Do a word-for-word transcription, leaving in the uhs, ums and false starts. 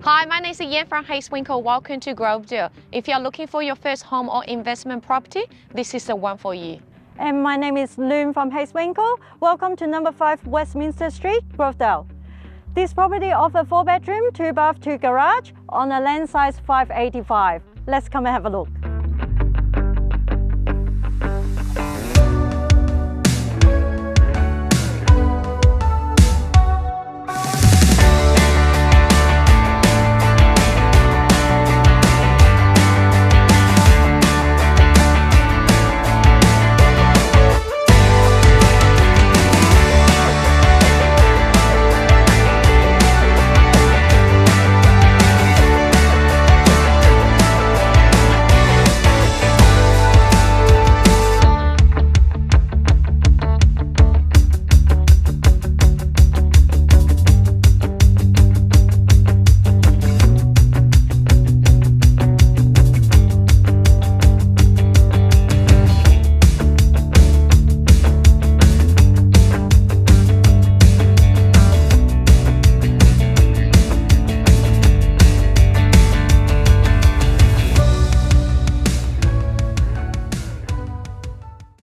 Hi, my name is Yan from Hayeswinckle. Welcome to Grovedale. If you're looking for your first home or investment property, this is the one for you. And my name is Loon from Hayeswinckle. Welcome to number five Westminster Street, Grovedale. This property offers four bedroom, two bath, two garage on a land size five eighty-five. Let's come and have a look.